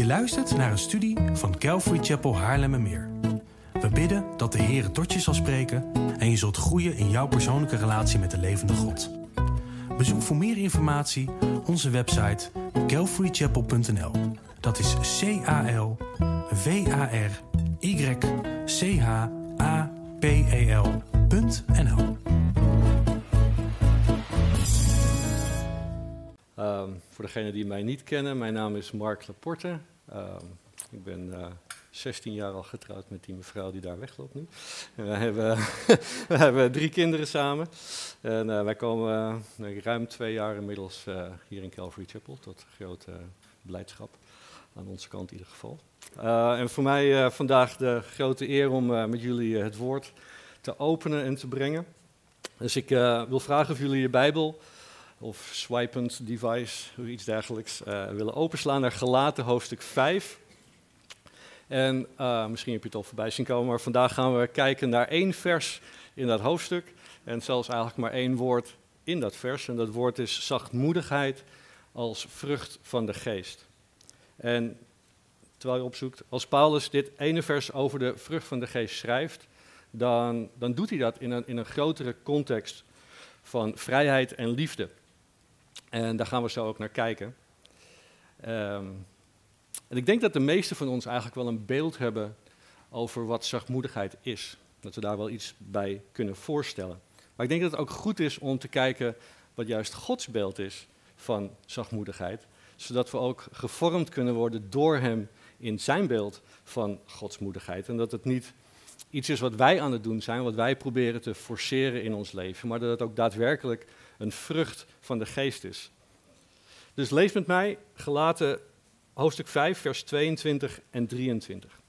luistert naar een studie van Calvary Chapel Haarlemmermeer. We bidden dat de Heer tot je zal spreken en je zult groeien in jouw persoonlijke relatie met de levende God. Bezoek voor meer informatie onze website calvarychapel.nl. Dat is CALVARYCHAPEL.nl. Voor degenen die mij niet kennen, mijn naam is Mark Laporte. Ik ben 16 jaar al getrouwd met die mevrouw die daar wegloopt nu. En we hebben 3 kinderen samen. En wij komen ruim 2 jaar inmiddels hier in Calvary Chapel, tot grote blijdschap. Aan onze kant in ieder geval. En voor mij vandaag de grote eer om met jullie het woord te openen en te brengen. Dus ik wil vragen of jullie je Bijbel of swipend device of iets dergelijks willen openslaan naar Galaten hoofdstuk 5. En misschien heb je het al voorbij zien komen, maar vandaag gaan we kijken naar 1 vers in dat hoofdstuk. En zelfs eigenlijk maar 1 woord in dat vers. En dat woord is zachtmoedigheid als vrucht van de geest. En terwijl je opzoekt, als Paulus dit ene vers over de vrucht van de geest schrijft, dan doet hij dat in een grotere context van vrijheid en liefde. En daar gaan we zo ook naar kijken. En ik denk dat de meesten van ons eigenlijk wel een beeld hebben over wat zachtmoedigheid is. Dat we daar wel iets bij kunnen voorstellen. Maar ik denk dat het ook goed is om te kijken wat juist Gods beeld is van zachtmoedigheid. Zodat we ook gevormd kunnen worden door hem in zijn beeld van godsmoedigheid. En dat het niet iets is wat wij aan het doen zijn, wat wij proberen te forceren in ons leven. Maar dat het ook daadwerkelijk een vrucht van de geest is. Dus lees met mij Galaten hoofdstuk 5, vers 22 en 23.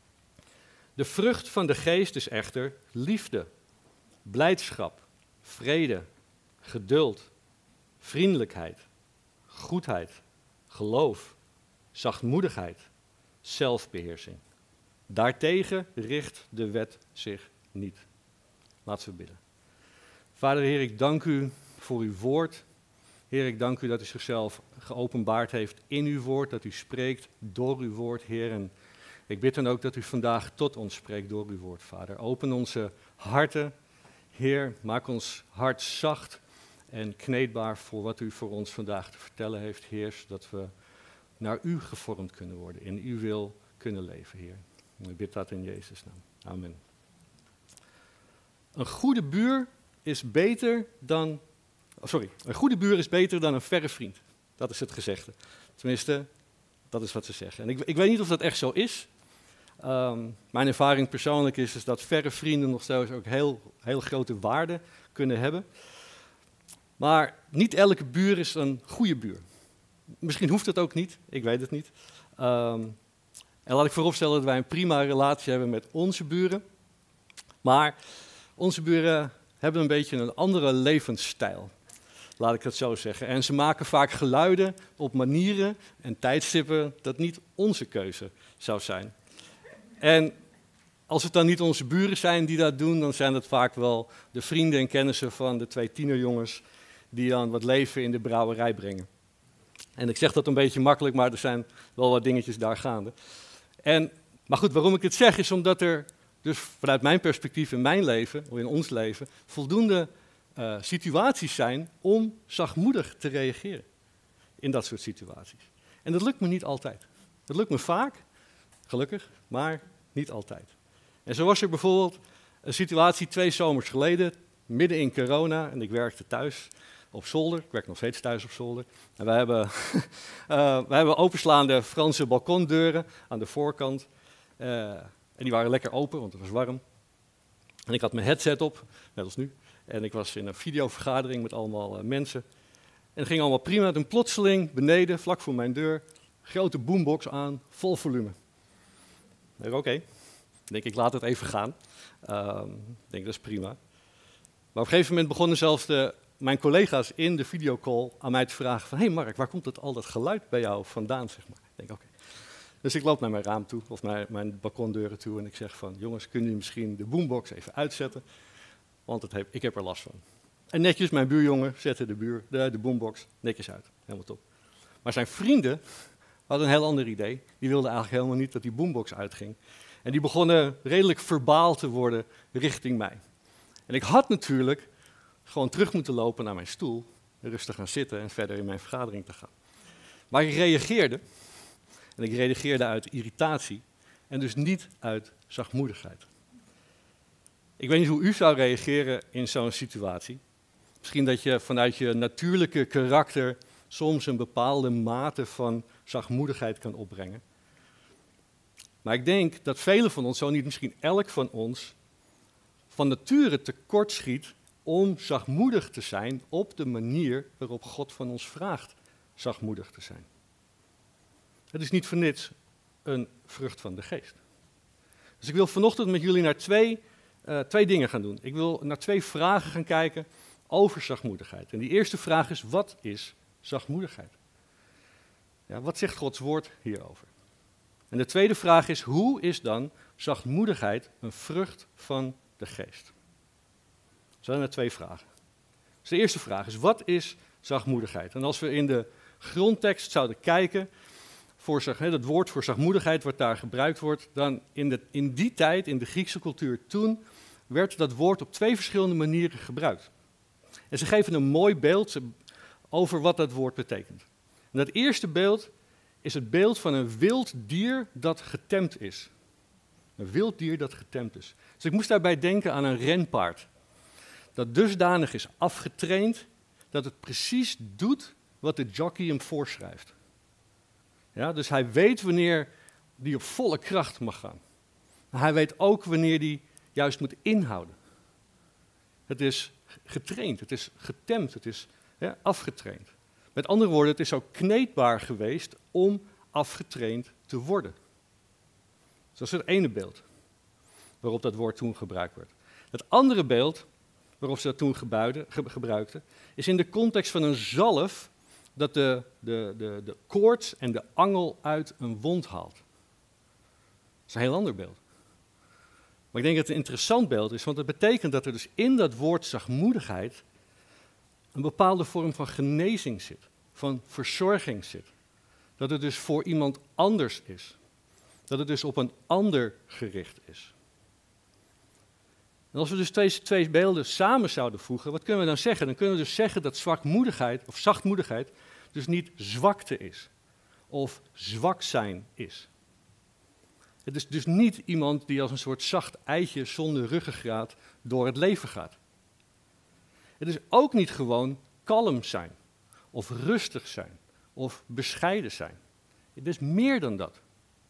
De vrucht van de geest is echter liefde, blijdschap, vrede, geduld, vriendelijkheid, goedheid, geloof, zachtmoedigheid, zelfbeheersing. Daartegen richt de wet zich niet. Laten we bidden. Vader, Heer, ik dank u voor uw woord. Heer, ik dank u dat u zichzelf geopenbaard heeft in uw woord, dat u spreekt door uw woord, Heer. En ik bid dan ook dat u vandaag tot ons spreekt door uw woord, Vader. Open onze harten, Heer, maak ons hart zacht en kneedbaar voor wat u voor ons vandaag te vertellen heeft, Heer, zodat we naar u gevormd kunnen worden, in uw wil kunnen leven, Heer. Ik bid dat in Jezus' naam. Amen. Een goede buur is beter dan een verre vriend. Dat is het gezegde. Tenminste, dat is wat ze zeggen. En ik weet niet of dat echt zo is. Mijn ervaring persoonlijk is dat verre vrienden nog steeds ook heel grote waarde kunnen hebben. Maar niet elke buur is een goede buur. Misschien hoeft het ook niet, ik weet het niet. En laat ik vooropstellen dat wij een prima relatie hebben met onze buren. Maar onze buren hebben een beetje een andere levensstijl. Laat ik het zo zeggen. En ze maken vaak geluiden op manieren en tijdstippen dat niet onze keuze zou zijn. En als het dan niet onze buren zijn die dat doen, dan zijn het vaak wel de vrienden en kennissen van de 2 tienerjongens die dan wat leven in de brouwerij brengen. En ik zeg dat een beetje makkelijk, maar er zijn wel wat dingetjes daar gaande. Maar goed, waarom ik het zeg is omdat er dus vanuit mijn perspectief in mijn leven, of in ons leven, voldoende situaties zijn om zachtmoedig te reageren in dat soort situaties. En dat lukt me niet altijd. Dat lukt me vaak, gelukkig, maar niet altijd. En zo was er bijvoorbeeld een situatie 2 zomers geleden, midden in corona, en ik werkte thuis op zolder. Ik werk nog steeds thuis op zolder. En wij hebben openslaande Franse balkondeuren aan de voorkant. En die waren lekker open, want het was warm. En ik had mijn headset op, net als nu. En ik was in een videovergadering met allemaal mensen. En het ging allemaal prima. Toen plotseling beneden, vlak voor mijn deur, grote boombox aan, vol volume. Ik denk, oké. Ik laat het even gaan. Ik denk, dat is prima. Maar op een gegeven moment begonnen zelfs mijn collega's in de videocall aan mij te vragen van, hey Mark, waar komt al dat geluid bij jou vandaan, zeg maar. Ik denk, oké. Dus ik loop naar mijn raam toe, of naar mijn balkondeuren toe en ik zeg van, jongens, kunnen jullie misschien de boombox even uitzetten? Want ik heb er last van. En netjes, mijn buurjongen zette de boombox netjes uit, helemaal top. Maar zijn vrienden hadden een heel ander idee. Die wilden eigenlijk helemaal niet dat die boombox uitging. En die begonnen redelijk verbaal te worden richting mij. En ik had natuurlijk gewoon terug moeten lopen naar mijn stoel, rustig gaan zitten en verder in mijn vergadering te gaan. Maar ik reageerde, en ik reageerde uit irritatie en dus niet uit zachtmoedigheid. Ik weet niet hoe u zou reageren in zo'n situatie. Misschien dat je vanuit je natuurlijke karakter soms een bepaalde mate van zachtmoedigheid kan opbrengen. Maar ik denk dat velen van ons, zo niet misschien elk van ons, van nature tekortschiet om zachtmoedig te zijn op de manier waarop God van ons vraagt zachtmoedig te zijn. Het is niet voor niets een vrucht van de geest. Dus ik wil vanochtend met jullie naar twee dingen gaan doen. Ik wil naar 2 vragen gaan kijken over zachtmoedigheid. En die eerste vraag is, wat is zachtmoedigheid? Ja, wat zegt Gods woord hierover? En de tweede vraag is, hoe is dan zachtmoedigheid een vrucht van de geest? Dat zijn er 2 vragen. Dus de eerste vraag is, wat is zachtmoedigheid? En als we in de grondtekst zouden kijken, het woord voor zachtmoedigheid wat daar gebruikt wordt, dan in die tijd, in de Griekse cultuur toen, werd dat woord op 2 verschillende manieren gebruikt. En ze geven een mooi beeld over wat dat woord betekent. En dat eerste beeld is het beeld van een wild dier dat getemd is. Een wild dier dat getemd is. Dus ik moest daarbij denken aan een renpaard. Dat dusdanig is afgetraind dat het precies doet wat de jockey hem voorschrijft. Ja, dus hij weet wanneer hij op volle kracht mag gaan. Maar hij weet ook wanneer hij juist moet inhouden. Het is getraind, het is getemd, het is afgetraind. Met andere woorden, het is ook kneedbaar geweest om afgetraind te worden. Dus dat is het ene beeld waarop dat woord toen gebruikt werd. Het andere beeld waarop ze dat toen gebruikten, is in de context van een zalf dat de koorts en de angel uit een wond haalt. Dat is een heel ander beeld. Maar ik denk dat het een interessant beeld is, want het betekent dat er dus in dat woord zachtmoedigheid een bepaalde vorm van genezing zit, van verzorging zit. Dat het dus voor iemand anders is. Dat het dus op een ander gericht is. En als we dus deze 2 beelden samen zouden voegen, wat kunnen we dan zeggen? Dan kunnen we dus zeggen dat zwaktmoedigheid of zachtmoedigheid dus niet zwakte is of zwak zijn is. Het is dus niet iemand die als een soort zacht eitje zonder ruggengraat door het leven gaat. Het is ook niet gewoon kalm zijn of rustig zijn of bescheiden zijn. Het is meer dan dat.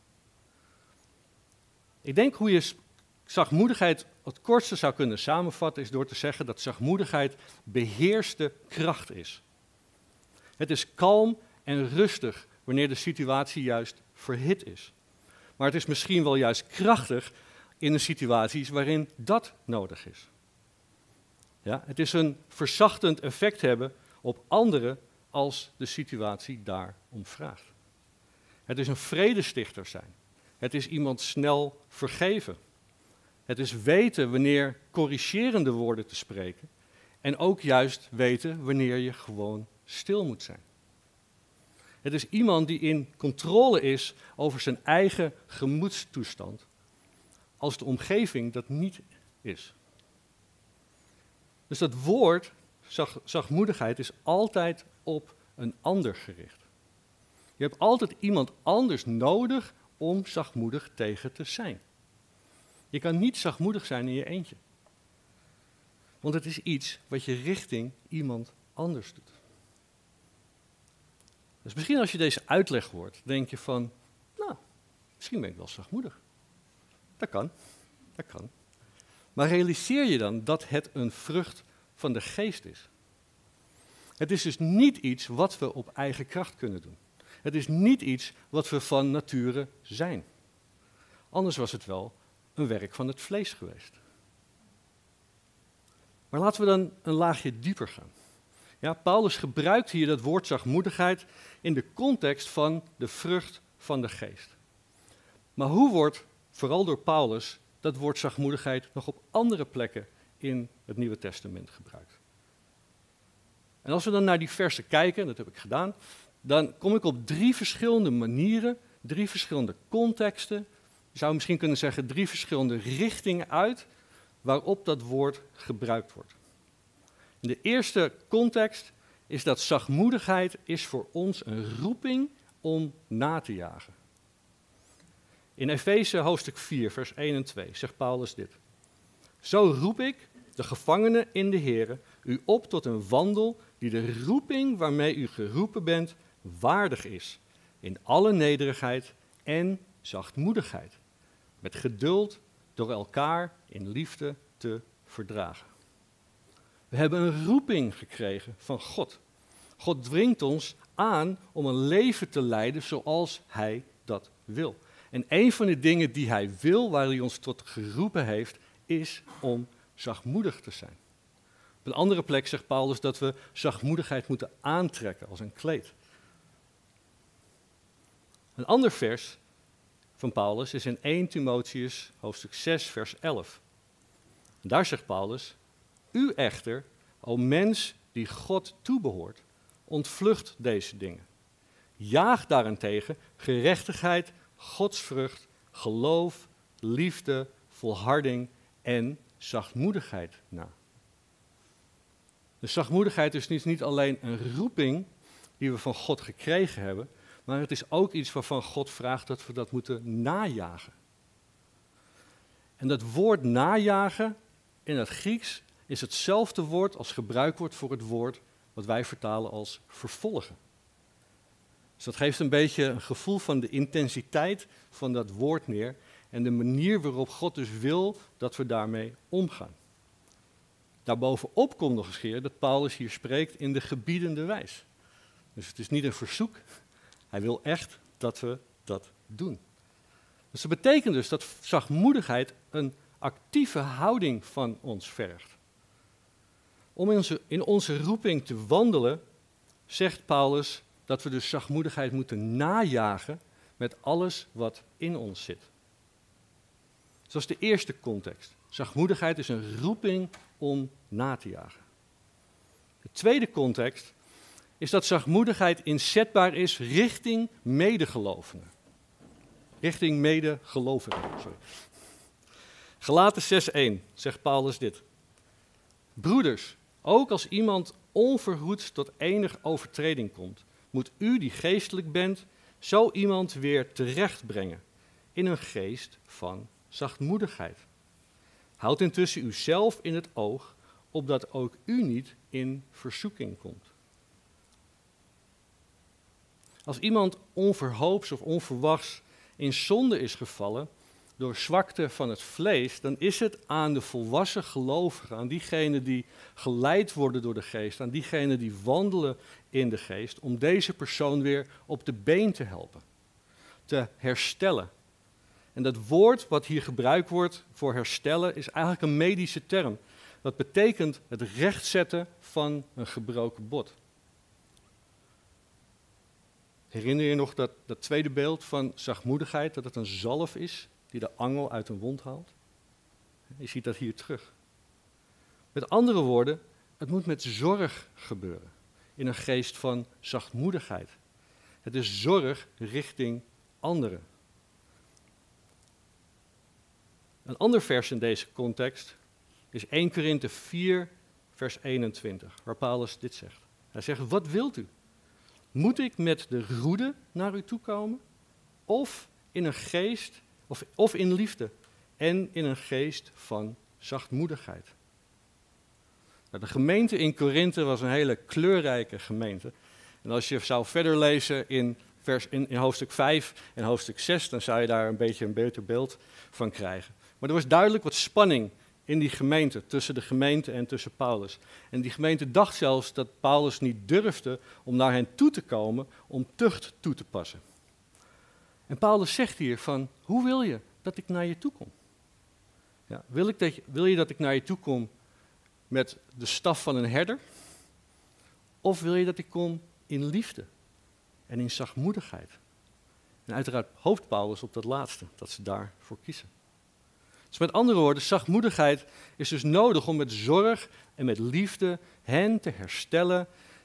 Ik denk hoe je zachtmoedigheid het kortste zou kunnen samenvatten is door te zeggen dat zachtmoedigheid beheerste kracht is. Het is kalm en rustig wanneer de situatie juist verhit is. Maar het is misschien wel juist krachtig in de situaties waarin dat nodig is. Ja, het is een verzachtend effect hebben op anderen als de situatie daarom vraagt. Het is een vredestichter zijn. Het is iemand snel vergeven. Het is weten wanneer corrigerende woorden te spreken. En ook juist weten wanneer je gewoon stil moet zijn. Het is iemand die in controle is over zijn eigen gemoedstoestand, als de omgeving dat niet is. Dus dat woord, zachtmoedigheid, is altijd op een ander gericht. Je hebt altijd iemand anders nodig om zachtmoedig tegen te zijn. Je kan niet zachtmoedig zijn in je eentje. Want het is iets wat je richting iemand anders doet. Dus misschien als je deze uitleg hoort, denk je van, nou, misschien ben ik wel zachtmoedig. Dat kan. Maar realiseer je dan dat het een vrucht van de geest is. Het is dus niet iets wat we op eigen kracht kunnen doen. Het is niet iets wat we van nature zijn. Anders was het wel een werk van het vlees geweest. Maar laten we dan een laagje dieper gaan. Ja, Paulus gebruikt hier dat woord zachtmoedigheid in de context van de vrucht van de geest. Maar hoe wordt, vooral door Paulus, dat woord zachtmoedigheid nog op andere plekken in het Nieuwe Testament gebruikt? En als we dan naar die versen kijken, dat heb ik gedaan, dan kom ik op 3 verschillende manieren, 3 verschillende contexten, je zou misschien kunnen zeggen 3 verschillende richtingen uit waarop dat woord gebruikt wordt. In de eerste context is dat zachtmoedigheid is voor ons een roeping om na te jagen. In Efeze hoofdstuk 4, vers 1 en 2 zegt Paulus dit. Zo roep ik, de gevangenen in de Here, u op tot een wandel die de roeping waarmee u geroepen bent waardig is. In alle nederigheid en zachtmoedigheid. Met geduld door elkaar in liefde te verdragen. We hebben een roeping gekregen van God. God dwingt ons aan om een leven te leiden zoals Hij dat wil. En een van de dingen die Hij wil, waar Hij ons tot geroepen heeft, is om zachtmoedig te zijn. Op een andere plek zegt Paulus dat we zachtmoedigheid moeten aantrekken als een kleed. Een ander vers van Paulus is in 1 Timotheüs hoofdstuk 6 vers 11. En daar zegt Paulus, u echter, o mens die God toebehoort, ontvlucht deze dingen. Jaag daarentegen gerechtigheid, godsvrucht, geloof, liefde, volharding en zachtmoedigheid na. Dus zachtmoedigheid is niet alleen een roeping die we van God gekregen hebben, maar het is ook iets waarvan God vraagt dat we dat moeten najagen. En dat woord najagen in het Grieks is hetzelfde woord als gebruikt wordt voor het woord wat wij vertalen als vervolgen. Dus dat geeft een beetje een gevoel van de intensiteit van dat woord neer en de manier waarop God dus wil dat we daarmee omgaan. Daarbovenop komt nog eens keer dat Paulus hier spreekt in de gebiedende wijs. Dus het is niet een verzoek, hij wil echt dat we dat doen. Dus dat betekent dus dat zachtmoedigheid een actieve houding van ons vergt. Om in onze roeping te wandelen, zegt Paulus dat we dus zachtmoedigheid moeten najagen met alles wat in ons zit. Dus dat is de eerste context. Zachtmoedigheid is een roeping om na te jagen. De tweede context is dat zachtmoedigheid inzetbaar is richting medegelovigen. Richting medegelovigen, sorry. Galaten 6:1 zegt Paulus dit. Broeders, ook als iemand onverhoeds tot enig overtreding komt, moet u die geestelijk bent, zo iemand weer terechtbrengen in een geest van zachtmoedigheid. Houd intussen uzelf in het oog, opdat ook u niet in verzoeking komt. Als iemand onverhoops of onverwachts in zonde is gevallen door zwakte van het vlees, dan is het aan de volwassen gelovigen, aan diegenen die geleid worden door de geest, aan diegenen die wandelen in de geest, om deze persoon weer op de been te helpen, te herstellen. En dat woord wat hier gebruikt wordt voor herstellen is eigenlijk een medische term. Dat betekent het rechtzetten van een gebroken bot. Herinner je nog dat tweede beeld van zachtmoedigheid, dat het een zalf is die de angel uit een wond haalt? Je ziet dat hier terug. Met andere woorden, het moet met zorg gebeuren, in een geest van zachtmoedigheid. Het is zorg richting anderen. Een ander vers in deze context is 1 Korinthe 4, vers 21, waar Paulus dit zegt. Hij zegt, wat wilt u? Moet ik met de roede naar u toe komen? Of in een geest, of in liefde en in een geest van zachtmoedigheid? Nou, de gemeente in Korinthe was een hele kleurrijke gemeente. En als je zou verder lezen in hoofdstuk 5 en hoofdstuk 6, dan zou je daar een beetje een beter beeld van krijgen. Maar er was duidelijk wat spanning in die gemeente, tussen de gemeente en tussen Paulus. En die gemeente dacht zelfs dat Paulus niet durfde om naar hen toe te komen om tucht toe te passen. En Paulus zegt hier van, hoe wil je dat ik naar je toe kom? Ja, wil je dat ik naar je toe kom met de staf van een herder? Of wil je dat ik kom in liefde en in zachtmoedigheid? En uiteraard hoopt Paulus op dat laatste, dat ze daarvoor kiezen. Dus met andere woorden, zachtmoedigheid is dus nodig om met zorg en met liefde hen te herstellen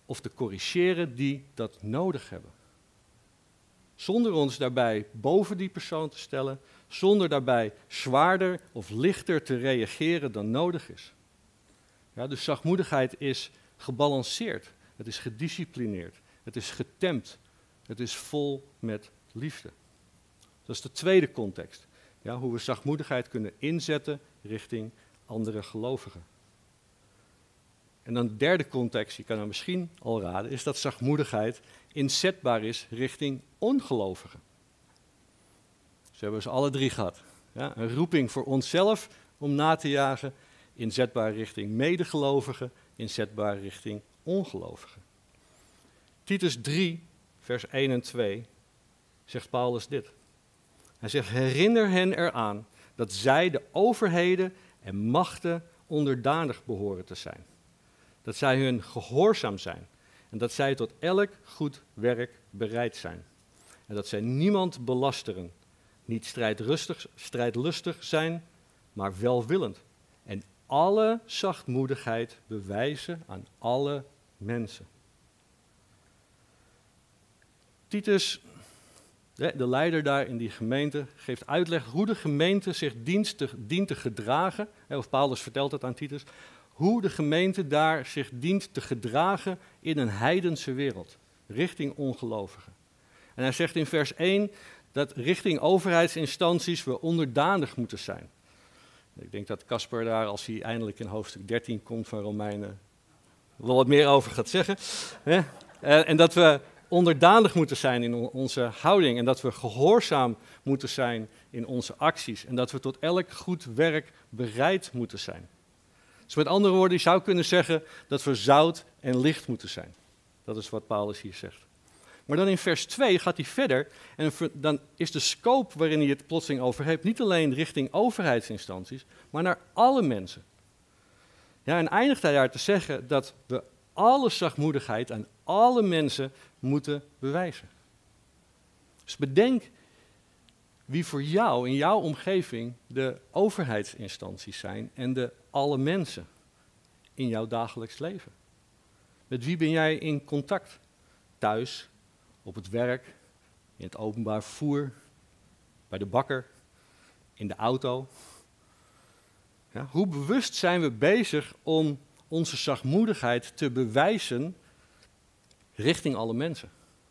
of te corrigeren die dat nodig hebben. Zonder ons daarbij boven die persoon te stellen, zonder daarbij zwaarder of lichter te reageren dan nodig is. Ja, dus zachtmoedigheid is gebalanceerd, het is gedisciplineerd, het is getemd, het is vol met liefde. Dat is de tweede context, ja, hoe we zachtmoedigheid kunnen inzetten richting andere gelovigen. En dan de derde context, je kan het misschien al raden, is dat zachtmoedigheid inzetbaar is richting ongelovigen. Dus hebben we ze alle drie gehad. Ja, een roeping voor onszelf om na te jagen, inzetbaar richting medegelovigen, inzetbaar richting ongelovigen. Titus 3, vers 1 en 2, zegt Paulus dit. Hij zegt, herinner hen eraan dat zij de overheden en machten onderdanig behoren te zijn. Dat zij hun gehoorzaam zijn en dat zij tot elk goed werk bereid zijn. En dat zij niemand belasteren, niet strijdlustig zijn, maar welwillend. En alle zachtmoedigheid bewijzen aan alle mensen. Titus, de leider daar in die gemeente, geeft uitleg hoe de gemeente zich dient te gedragen. Of Paulus vertelt het aan Titus. Hoe de gemeente daar zich dient te gedragen in een heidense wereld, richting ongelovigen. En hij zegt in vers 1 dat richting overheidsinstanties we onderdanig moeten zijn. Ik denk dat Casper daar, als hij eindelijk in hoofdstuk 13 komt van Romeinen, wel wat meer over gaat zeggen. En dat we onderdanig moeten zijn in onze houding en dat we gehoorzaam moeten zijn in onze acties. En dat we tot elk goed werk bereid moeten zijn. Dus met andere woorden, je zou kunnen zeggen dat we zout en licht moeten zijn. Dat is wat Paulus hier zegt. Maar dan in vers 2 gaat hij verder en dan is de scope waarin hij het plotseling over heeft niet alleen richting overheidsinstanties, maar naar alle mensen. Ja, en eindigt hij daar te zeggen dat we alle zachtmoedigheid aan alle mensen moeten bewijzen. Dus bedenk wie voor jou in jouw omgeving de overheidsinstanties zijn en de alle mensen in jouw dagelijks leven. Met wie ben jij in contact? Thuis, op het werk, in het openbaar vervoer, bij de bakker, in de auto. Ja, hoe bewust zijn we bezig om onze zachtmoedigheid te bewijzen richting alle mensen?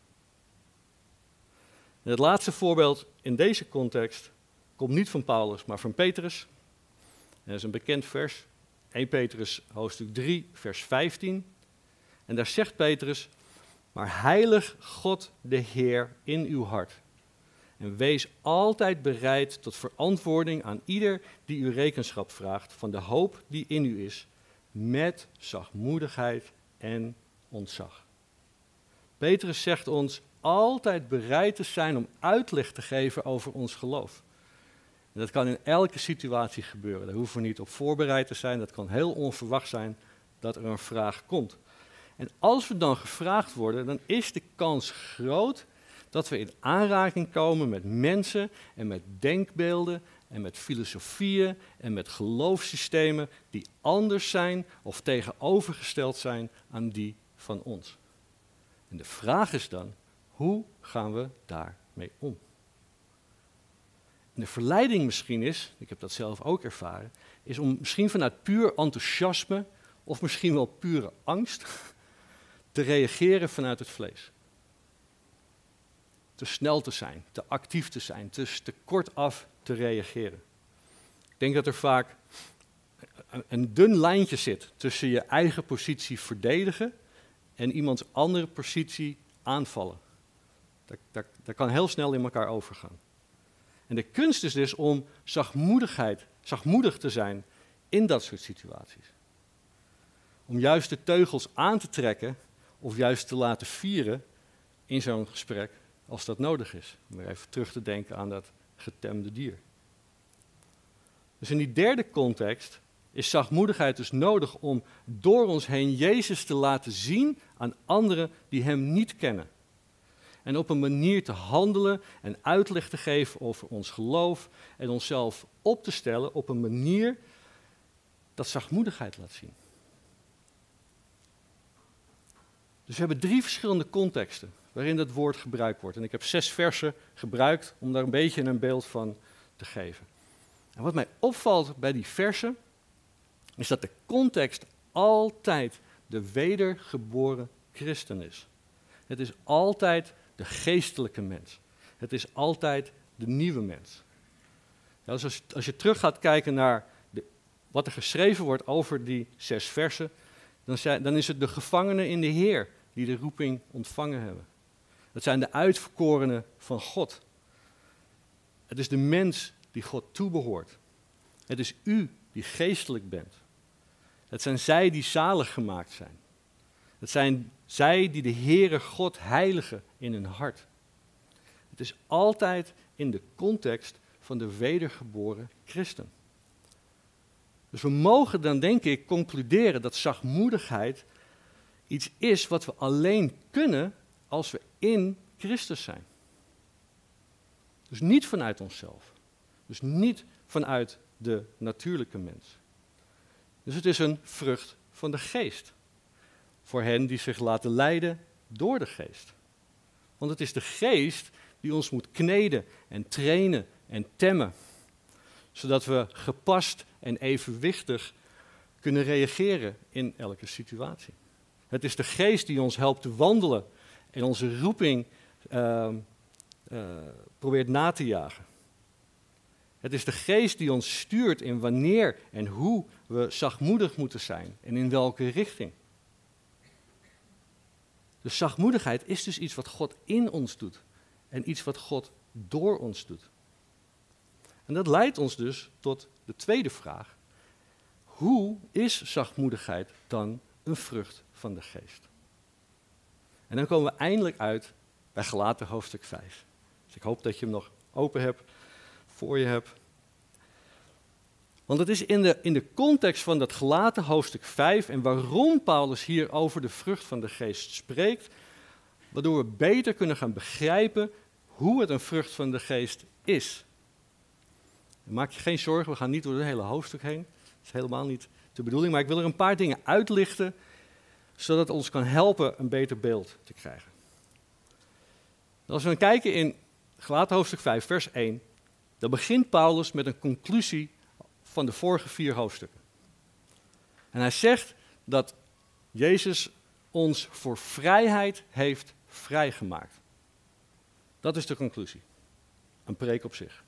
En het laatste voorbeeld in deze context komt niet van Paulus, maar van Petrus. En dat is een bekend vers, 1 Petrus hoofdstuk 3, vers 15. En daar zegt Petrus, maar heilig God de Heer in uw hart. En wees altijd bereid tot verantwoording aan ieder die u rekenschap vraagt van de hoop die in u is, met zachtmoedigheid en ontzag. Petrus zegt ons altijd bereid te zijn om uitleg te geven over ons geloof. En dat kan in elke situatie gebeuren. Daar hoeven we niet op voorbereid te zijn. Dat kan heel onverwacht zijn dat er een vraag komt. En als we dan gevraagd worden, dan is de kans groot dat we in aanraking komen met mensen en met denkbeelden en met filosofieën en met geloofssystemen die anders zijn of tegenovergesteld zijn aan die van ons. En de vraag is dan, hoe gaan we daarmee om? En de verleiding misschien is, ik heb dat zelf ook ervaren, is om misschien vanuit puur enthousiasme of misschien wel pure angst te reageren vanuit het vlees. Te snel te zijn, te actief te zijn, te kortaf te reageren. Ik denk dat er vaak een dun lijntje zit tussen je eigen positie verdedigen en iemands andere positie aanvallen. Dat kan heel snel in elkaar overgaan. En de kunst is dus om zachtmoedig te zijn in dat soort situaties. Om juist de teugels aan te trekken of juist te laten vieren in zo'n gesprek als dat nodig is. Om weer even terug te denken aan dat getemde dier. Dus in die derde context is zachtmoedigheid dus nodig om door ons heen Jezus te laten zien aan anderen die hem niet kennen. En op een manier te handelen en uitleg te geven over ons geloof en onszelf op te stellen op een manier dat zachtmoedigheid laat zien. Dus we hebben 3 verschillende contexten waarin dat woord gebruikt wordt. En ik heb 6 versen gebruikt om daar een beetje een beeld van te geven. En wat mij opvalt bij die versen, is dat de context altijd de wedergeboren christen is. Het is altijd de geestelijke mens. Het is altijd de nieuwe mens. Ja, dus als je terug gaat kijken naar wat er geschreven wordt over die 6 versen, dan is het de gevangenen in de Heer die de roeping ontvangen hebben. Dat zijn de uitverkorenen van God. Het is de mens die God toebehoort. Het is u die geestelijk bent. Het zijn zij die zalig gemaakt zijn. Het zijn zij die de Heere God heiligen in hun hart. Het is altijd in de context van de wedergeboren christen. Dus we mogen dan, denk ik, concluderen dat zachtmoedigheid iets is wat we alleen kunnen als we in Christus zijn. Dus niet vanuit onszelf. Dus niet vanuit de natuurlijke mens. Dus het is een vrucht van de geest. Voor hen die zich laten leiden door de geest. Want het is de geest die ons moet kneden en trainen en temmen. Zodat we gepast en evenwichtig kunnen reageren in elke situatie. Het is de geest die ons helpt te wandelen en onze roeping probeert na te jagen. Het is de geest die ons stuurt in wanneer en hoe we zachtmoedig moeten zijn en in welke richting. Dus zachtmoedigheid is dus iets wat God in ons doet en iets wat God door ons doet. En dat leidt ons dus tot de tweede vraag. Hoe is zachtmoedigheid dan een vrucht van de geest? En dan komen we eindelijk uit bij Galaten hoofdstuk 5. Dus ik hoop dat je hem nog open hebt, voor je hebt. Want het is in de context van dat Galaten hoofdstuk 5 en waarom Paulus hier over de vrucht van de geest spreekt, waardoor we beter kunnen gaan begrijpen hoe het een vrucht van de geest is. Maak je geen zorgen, we gaan niet door het hele hoofdstuk heen. Dat is helemaal niet de bedoeling, maar ik wil er een paar dingen uitlichten, zodat het ons kan helpen een beter beeld te krijgen. Als we dan kijken in Galaten hoofdstuk 5, vers 1, dan begint Paulus met een conclusie van de vorige 4 hoofdstukken. En hij zegt dat Jezus ons voor vrijheid heeft vrijgemaakt. Dat is de conclusie. Een preek op zich.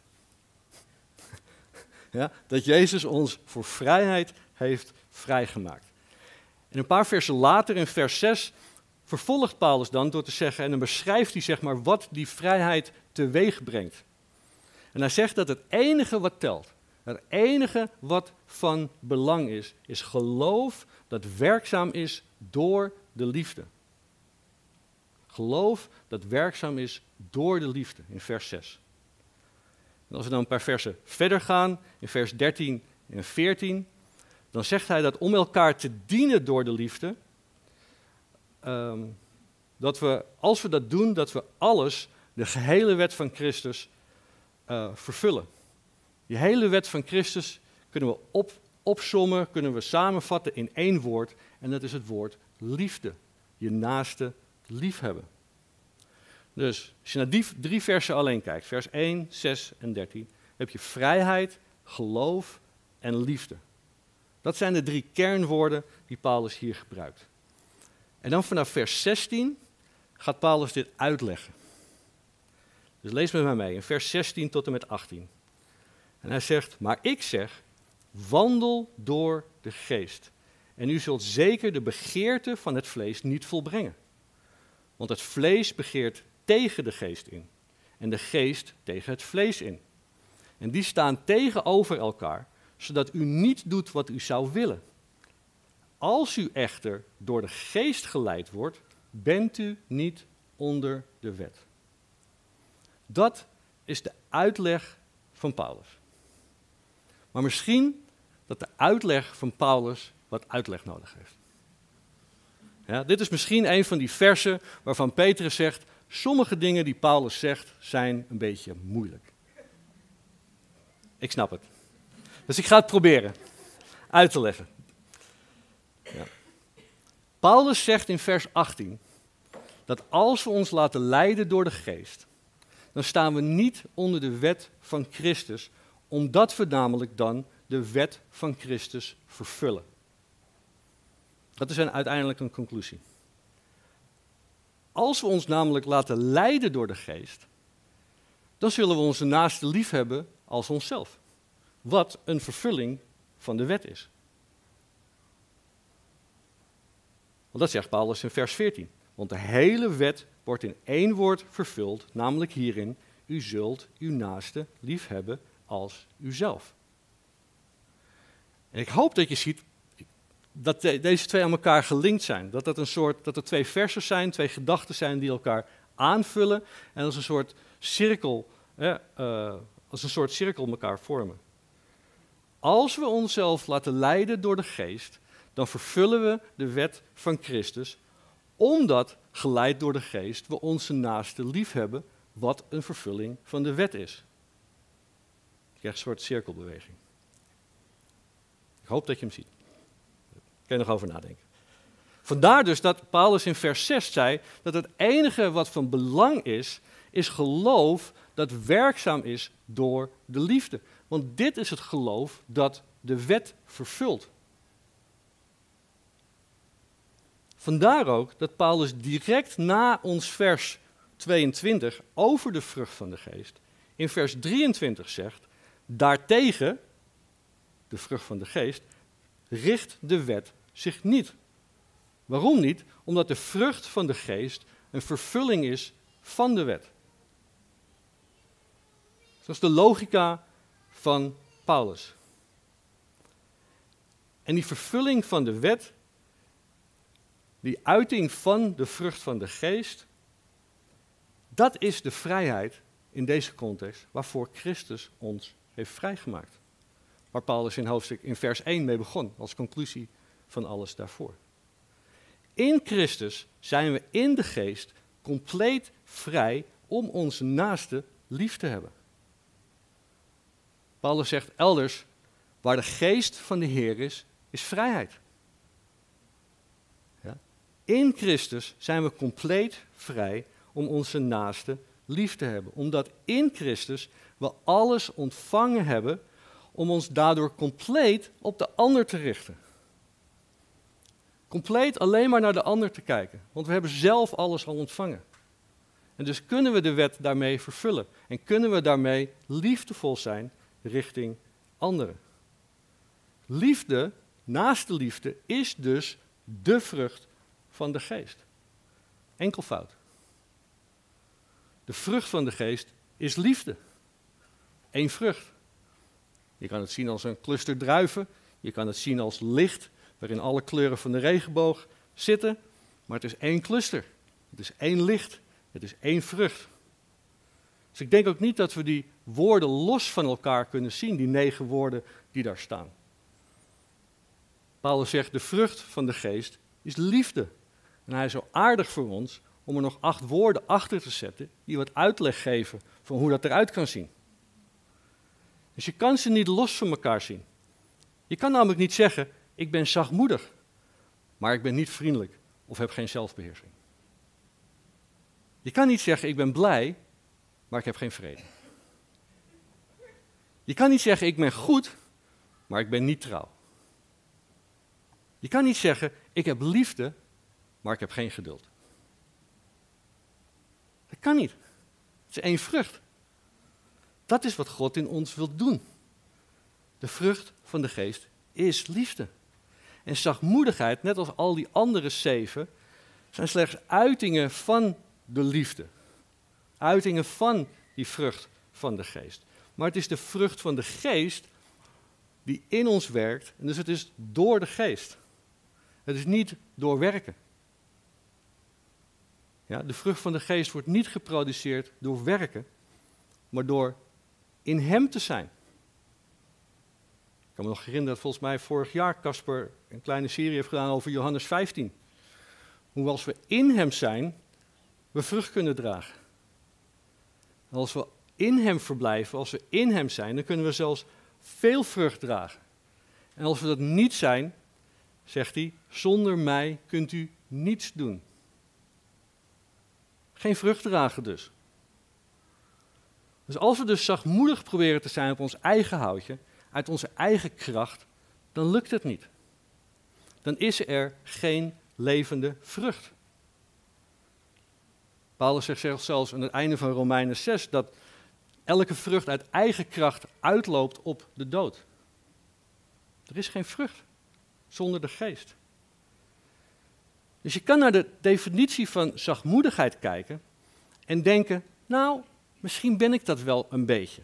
Ja, dat Jezus ons voor vrijheid heeft vrijgemaakt. En een paar versen later, in vers 6, vervolgt Paulus dan door te zeggen, en dan beschrijft hij zeg maar wat die vrijheid teweeg brengt. En hij zegt dat het enige wat telt, het enige wat van belang is geloof dat werkzaam is door de liefde. Geloof dat werkzaam is door de liefde, in vers 6. En als we dan een paar versen verder gaan, in vers 13 en 14, dan zegt hij dat om elkaar te dienen door de liefde, dat we, als we dat doen, dat we alles, de gehele wet van Christus, vervullen. Die hele wet van Christus kunnen we opsommen, kunnen we samenvatten in 1 woord, en dat is het woord liefde. Je naaste liefhebben. Dus als je naar die 3 versen alleen kijkt, vers 1, 6 en 13, heb je vrijheid, geloof en liefde. Dat zijn de 3 kernwoorden die Paulus hier gebruikt. En dan vanaf vers 16 gaat Paulus dit uitleggen. Dus lees met mij mee, in vers 16 tot en met 18. En hij zegt, maar ik zeg, wandel door de geest. En u zult zeker de begeerte van het vlees niet volbrengen. Want het vlees begeert tegen de geest in. En de geest tegen het vlees in. En die staan tegenover elkaar, zodat u niet doet wat u zou willen. Als u echter door de geest geleid wordt, bent u niet onder de wet. Dat is de uitleg van Paulus. Maar misschien dat de uitleg van Paulus wat uitleg nodig heeft. Ja, dit is misschien een van die versen waarvan Petrus zegt, sommige dingen die Paulus zegt zijn een beetje moeilijk. Ik snap het. Dus ik ga het proberen uit te leggen. Ja. Paulus zegt in vers 18 dat als we ons laten leiden door de geest, dan staan we niet onder de wet van Christus, omdat we namelijk dan de wet van Christus vervullen. Dat is uiteindelijk een conclusie. Als we ons namelijk laten leiden door de geest, dan zullen we onze naaste lief hebben als onszelf. Wat een vervulling van de wet is. Want dat zegt Paulus in vers 14. Want de hele wet wordt in één woord vervuld, namelijk hierin: u zult uw naaste lief hebben als uzelf. En ik hoop dat je ziet dat deze twee aan elkaar gelinkt zijn. Dat er twee versen zijn, twee gedachten zijn die elkaar aanvullen en als een soort cirkel, elkaar vormen. Als we onszelf laten leiden door de geest, dan vervullen we de wet van Christus, omdat, geleid door de geest, we onze naaste lief hebben, wat een vervulling van de wet is. Je krijgt een soort cirkelbeweging. Ik hoop dat je hem ziet. Daar kun je nog over nadenken. Vandaar dus dat Paulus in vers 6 zei dat het enige wat van belang is geloof dat werkzaam is door de liefde. Want dit is het geloof dat de wet vervult. Vandaar ook dat Paulus direct na ons vers 22 over de vrucht van de geest in vers 23 zegt: daartegen, de vrucht van de geest, richt de wet zich niet. Waarom niet? Omdat de vrucht van de geest een vervulling is van de wet. Dat is de logica van Paulus. En die vervulling van de wet, die uiting van de vrucht van de geest, dat is de vrijheid in deze context waarvoor Christus ons heeft vrijgemaakt. Waar Paulus in vers 1 mee begon, als conclusie van alles daarvoor. In Christus zijn we in de geest compleet vrij om onze naaste lief te hebben. Paulus zegt elders: waar de geest van de Heer is vrijheid. Ja? In Christus zijn we compleet vrij om onze naaste lief te hebben. Omdat in Christus we alles ontvangen hebben om ons daardoor compleet op de ander te richten. Compleet alleen maar naar de ander te kijken. Want we hebben zelf alles al ontvangen. En dus kunnen we de wet daarmee vervullen. En kunnen we daarmee liefdevol zijn richting anderen. Liefde, naaste liefde, is dus de vrucht van de geest. Enkelvoud. De vrucht van de geest is liefde. Eén vrucht. Je kan het zien als een cluster druiven. Je kan het zien als licht, waarin alle kleuren van de regenboog zitten. Maar het is één cluster. Het is één licht. Het is één vrucht. Dus ik denk ook niet dat we die woorden los van elkaar kunnen zien, die 9 woorden die daar staan. Paulus zegt, de vrucht van de geest is liefde. En hij is zo aardig voor ons om er nog 8 woorden achter te zetten, die wat uitleg geven van hoe dat eruit kan zien. Dus je kan ze niet los van elkaar zien. Je kan namelijk niet zeggen, ik ben zachtmoedig, maar ik ben niet vriendelijk of heb geen zelfbeheersing. Je kan niet zeggen, ik ben blij, maar ik heb geen vrede. Je kan niet zeggen, ik ben goed, maar ik ben niet trouw. Je kan niet zeggen, ik heb liefde, maar ik heb geen geduld. Dat kan niet. Het is één vrucht. Dat is wat God in ons wil doen. De vrucht van de geest is liefde. En zachtmoedigheid, net als al die andere 7, zijn slechts uitingen van de liefde. Uitingen van die vrucht van de geest. Maar het is de vrucht van de geest die in ons werkt. En dus het is door de geest. Het is niet door werken. Ja, de vrucht van de geest wordt niet geproduceerd door werken, maar door in hem te zijn. Ik kan me nog herinneren dat volgens mij vorig jaar Casper een kleine serie heeft gedaan over Johannes 15. Hoe als we in hem zijn, we vrucht kunnen dragen. En als we in hem verblijven, als we in hem zijn, dan kunnen we zelfs veel vrucht dragen. En als we dat niet zijn, zegt hij, zonder mij kunt u niets doen. Geen vrucht dragen dus. Dus als we dus zachtmoedig proberen te zijn op ons eigen houtje, uit onze eigen kracht, dan lukt het niet. Dan is er geen levende vrucht. Paulus zegt zelfs aan het einde van Romeinen 6 dat elke vrucht uit eigen kracht uitloopt op de dood. Er is geen vrucht zonder de geest. Dus je kan naar de definitie van zachtmoedigheid kijken en denken, nou, misschien ben ik dat wel een beetje.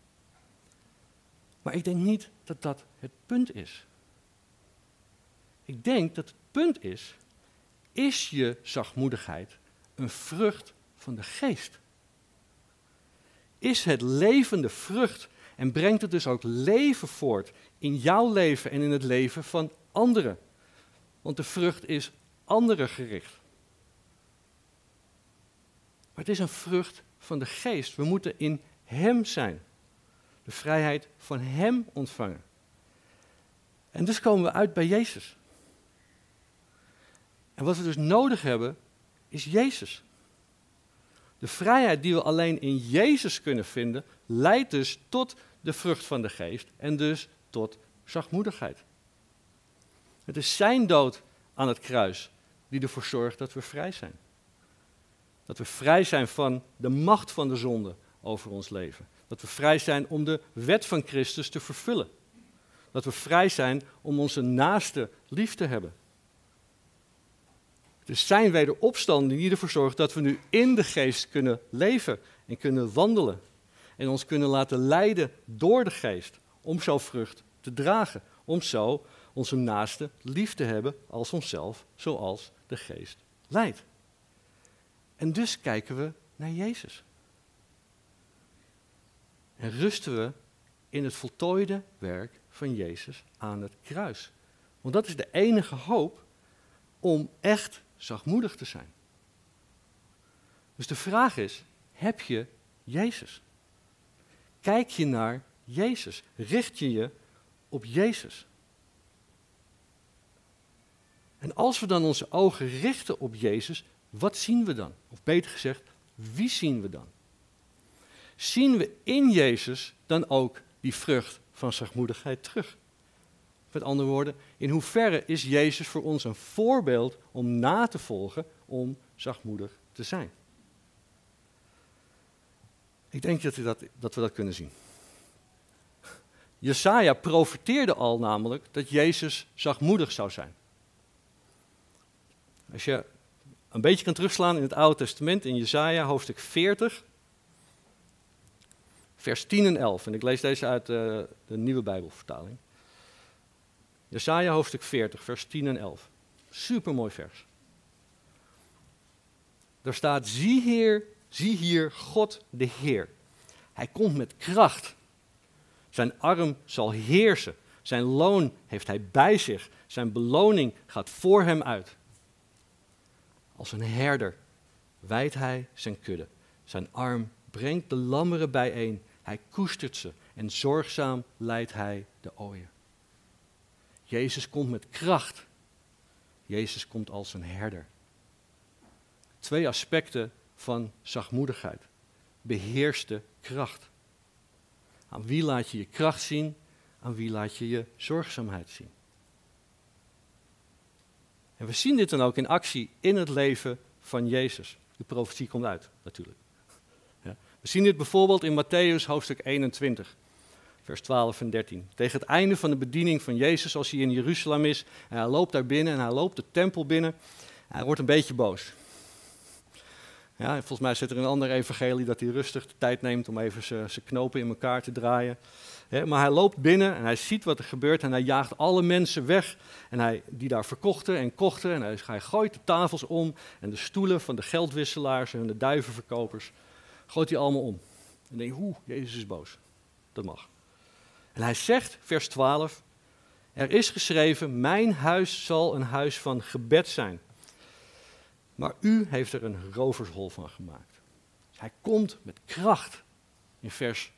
Maar ik denk niet dat dat het punt is. Ik denk dat het punt is je zachtmoedigheid een vrucht van de geest? Is het levende vrucht en brengt het dus ook leven voort in jouw leven en in het leven van anderen? Want de vrucht is anderen gericht. Maar het is een vrucht van de geest. We moeten in Hem zijn. De vrijheid van Hem ontvangen. En dus komen we uit bij Jezus. En wat we dus nodig hebben, is Jezus. De vrijheid die we alleen in Jezus kunnen vinden, leidt dus tot de vrucht van de geest en dus tot zachtmoedigheid. Het is zijn dood aan het kruis die ervoor zorgt dat we vrij zijn. Dat we vrij zijn van de macht van de zonde over ons leven. Dat we vrij zijn om de wet van Christus te vervullen. Dat we vrij zijn om onze naaste lief te hebben. Het is zijn wederopstanding die ervoor zorgt dat we nu in de geest kunnen leven en kunnen wandelen. En ons kunnen laten leiden door de geest om zo vrucht te dragen. Om zo onze naaste lief te hebben als onszelf, zoals de geest leidt. En dus kijken we naar Jezus. En rusten we in het voltooide werk van Jezus aan het kruis. Want dat is de enige hoop om echt zachtmoedig te zijn. Dus de vraag is, heb je Jezus? Kijk je naar Jezus? Richt je je op Jezus? En als we dan onze ogen richten op Jezus, wat zien we dan? Of beter gezegd, wie zien we dan? Zien we in Jezus dan ook die vrucht van zachtmoedigheid terug? Met andere woorden, in hoeverre is Jezus voor ons een voorbeeld om na te volgen, om zachtmoedig te zijn? Ik denk dat we dat kunnen zien. Jesaja profeteerde al namelijk dat Jezus zachtmoedig zou zijn. Als je een beetje kan terugslaan in het Oude Testament, in Jesaja hoofdstuk 40, vers 10 en 11. En ik lees deze uit de Nieuwe Bijbelvertaling. Jesaja hoofdstuk 40, vers 10 en 11. Supermooi vers. Daar staat, zie hier God de Heer. Hij komt met kracht. Zijn arm zal heersen. Zijn loon heeft hij bij zich. Zijn beloning gaat voor hem uit. Als een herder wijdt hij zijn kudde. Zijn arm brengt de lammeren bijeen. Hij koestert ze en zorgzaam leidt hij de ooien. Jezus komt met kracht. Jezus komt als een herder. 2 aspecten van zachtmoedigheid. Beheerste kracht. Aan wie laat je je kracht zien? Aan wie laat je je zorgzaamheid zien? En we zien dit dan ook in actie in het leven van Jezus. De profetie komt uit, natuurlijk. Ja. We zien dit bijvoorbeeld in Mattheüs hoofdstuk 21, vers 12 en 13. Tegen het einde van de bediening van Jezus, als hij in Jeruzalem is, en hij loopt daar binnen en hij loopt de tempel binnen, en hij wordt een beetje boos. Ja, volgens mij zit er een ander evangelie dat hij rustig de tijd neemt om even zijn knopen in elkaar te draaien. Ja, maar hij loopt binnen en hij ziet wat er gebeurt en hij jaagt alle mensen weg en die daar verkochten en kochten. En hij gooit de tafels om en de stoelen van de geldwisselaars en de duivenverkopers gooit hij allemaal om. En denk je, Jezus is boos. Dat mag. En hij zegt, vers 12, er is geschreven, mijn huis zal een huis van gebed zijn. Maar u heeft er een rovershol van gemaakt. Dus hij komt met kracht in vers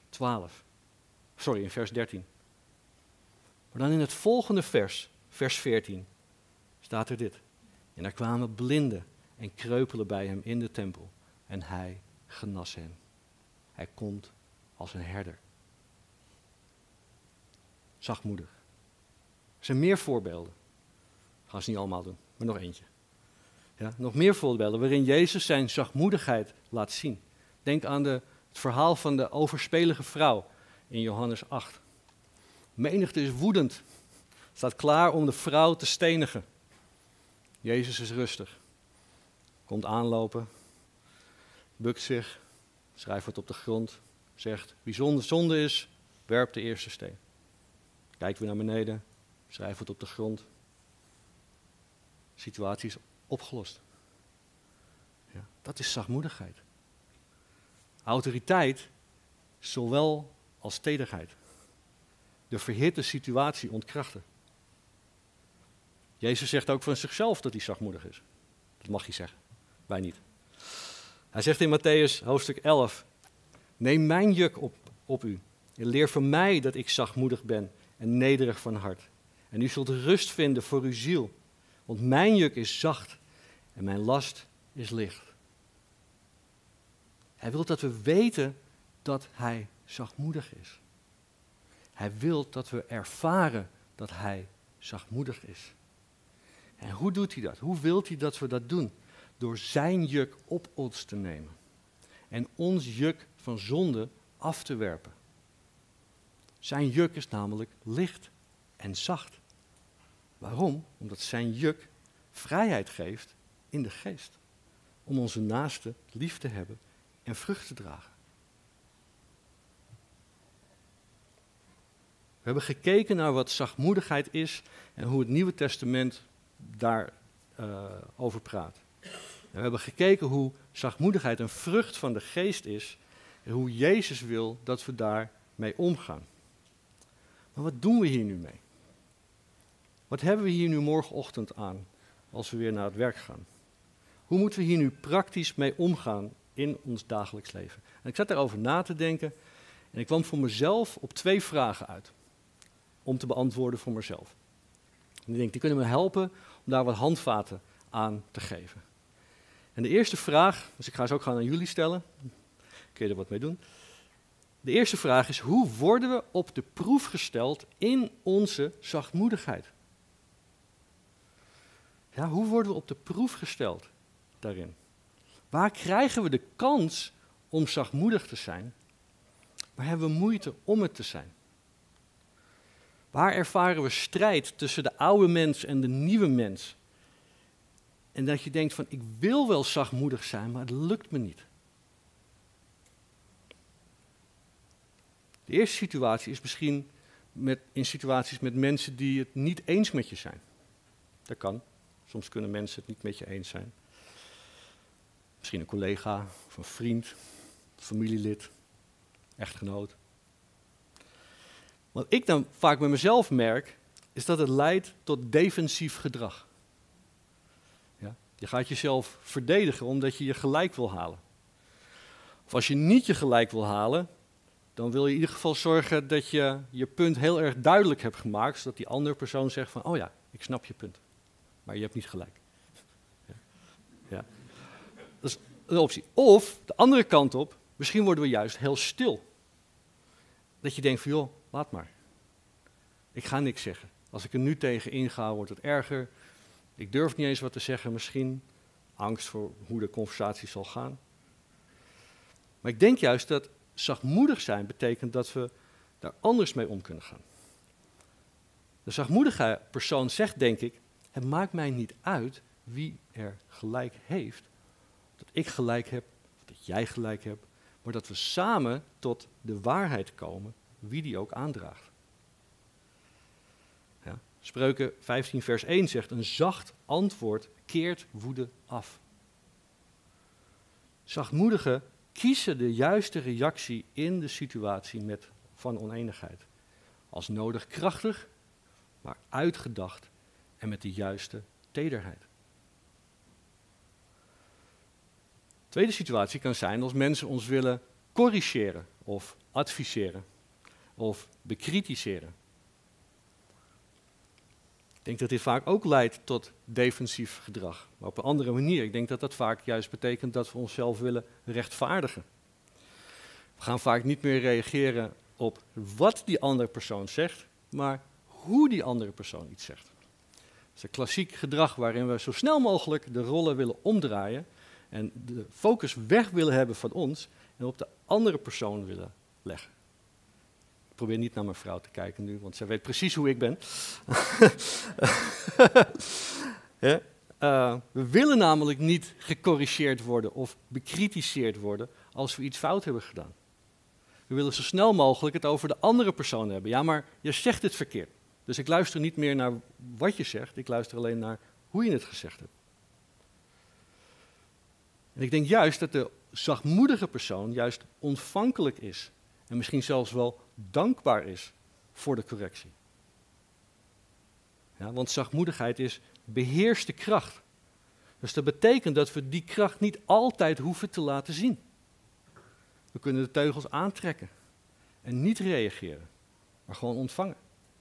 13. Maar dan in het volgende vers 14, staat er dit. En er kwamen blinden en kreupelen bij hem in de tempel. en hij genas hen. Hij komt als een herder. Zachtmoedig. Er zijn meer voorbeelden. Ik ga ze niet allemaal doen, maar nog eentje. Ja, nog meer voorbeelden waarin Jezus zijn zachtmoedigheid laat zien. Denk aan het verhaal van de overspelige vrouw in Johannes 8. Menigte is woedend. Staat klaar om de vrouw te stenigen. Jezus is rustig. Komt aanlopen. Bukt zich. Schrijft wordt op de grond. Zegt, wie zonder zonde is, werpt de eerste steen. Kijkt weer naar beneden. Schrijft wordt op de grond. Situatie is opgelost. Ja, dat is zachtmoedigheid. Autoriteit, zowel als tederheid. De verhitte situatie ontkrachten. Jezus zegt ook van zichzelf dat hij zachtmoedig is. Dat mag hij zeggen, wij niet. Hij zegt in Mattheüs hoofdstuk 11, neem mijn juk op u en leer van mij dat ik zachtmoedig ben en nederig van hart. En u zult rust vinden voor uw ziel, want mijn juk is zacht en mijn last is licht. Hij wil dat we weten dat hij zachtmoedig is. Hij wil dat we ervaren dat hij zachtmoedig is. En hoe doet hij dat? Hoe wil hij dat we dat doen? Door zijn juk op ons te nemen. En ons juk van zonde af te werpen. Zijn juk is namelijk licht en zacht. Waarom? Omdat zijn juk vrijheid geeft in de geest. Om onze naaste lief te hebben en vrucht te dragen. We hebben gekeken naar wat zachtmoedigheid is en hoe het Nieuwe Testament daarover praat. En we hebben gekeken hoe zachtmoedigheid een vrucht van de geest is en hoe Jezus wil dat we daarmee omgaan. Maar wat doen we hier nu mee? Wat hebben we hier nu morgenochtend aan als we weer naar het werk gaan? Hoe moeten we hier nu praktisch mee omgaan in ons dagelijks leven? En ik zat daarover na te denken en ik kwam voor mezelf op 2 vragen uit. Om te beantwoorden voor mezelf. En ik denk, die kunnen me helpen om daar wat handvaten aan te geven. En de eerste vraag, dus ik ga ze ook gaan aan jullie stellen. Kun je er wat mee doen? De eerste vraag is, hoe worden we op de proef gesteld in onze zachtmoedigheid? Ja, hoe worden we op de proef gesteld daarin? Waar krijgen we de kans om zachtmoedig te zijn, maar hebben we moeite om het te zijn? Waar ervaren we strijd tussen de oude mens en de nieuwe mens? En dat je denkt van, ik wil wel zachtmoedig zijn, maar het lukt me niet. De eerste situatie is misschien in situaties met mensen die het niet eens met je zijn. Dat kan. Soms kunnen mensen het niet met je eens zijn. Misschien een collega, of een vriend, familielid, echtgenoot. Wat ik dan vaak bij mezelf merk, is dat het leidt tot defensief gedrag. Ja? Je gaat jezelf verdedigen omdat je je gelijk wil halen. Of als je niet je gelijk wil halen, dan wil je in ieder geval zorgen dat je je punt heel erg duidelijk hebt gemaakt, zodat die andere persoon zegt van, oh ja, ik snap je punt. Maar je hebt niet gelijk. Ja. Ja. Dat is een optie. Of, de andere kant op, misschien worden we juist heel stil. Dat je denkt van, joh, laat maar. Ik ga niks zeggen. Als ik er nu tegen inga, wordt het erger. Ik durf niet eens wat te zeggen misschien. Angst voor hoe de conversatie zal gaan. Maar ik denk juist dat zachtmoedig zijn betekent dat we daar anders mee om kunnen gaan. De zachtmoedige persoon zegt, denk ik, het maakt mij niet uit wie er gelijk heeft. Dat ik gelijk heb, of dat jij gelijk hebt. Maar dat we samen tot de waarheid komen, wie die ook aandraagt. Ja. Spreuken 15 vers 1 zegt, een zacht antwoord keert woede af. Zachtmoedigen kiezen de juiste reactie in de situatie van oneenigheid. Als nodig krachtig, maar uitgedacht en met de juiste tederheid. Tweede situatie kan zijn als mensen ons willen corrigeren of adviseren of bekritiseren. Ik denk dat dit vaak ook leidt tot defensief gedrag, maar op een andere manier. Ik denk dat dat vaak juist betekent dat we onszelf willen rechtvaardigen. We gaan vaak niet meer reageren op wat die andere persoon zegt, maar hoe die andere persoon iets zegt. Dat is een klassiek gedrag waarin we zo snel mogelijk de rollen willen omdraaien en de focus weg willen hebben van ons en op de andere persoon willen leggen. Ik probeer niet naar mijn vrouw te kijken nu, want zij weet precies hoe ik ben. We willen namelijk niet gecorrigeerd worden of bekritiseerd worden als we iets fout hebben gedaan. We willen zo snel mogelijk het over de andere persoon hebben. Ja, maar je zegt het verkeerd. Dus ik luister niet meer naar wat je zegt, ik luister alleen naar hoe je het gezegd hebt. En ik denk juist dat de zachtmoedige persoon juist ontvankelijk is. En misschien zelfs wel dankbaar is voor de correctie. Ja, want zachtmoedigheid is beheerste kracht. Dus dat betekent dat we die kracht niet altijd hoeven te laten zien. We kunnen de teugels aantrekken en niet reageren, maar gewoon ontvangen.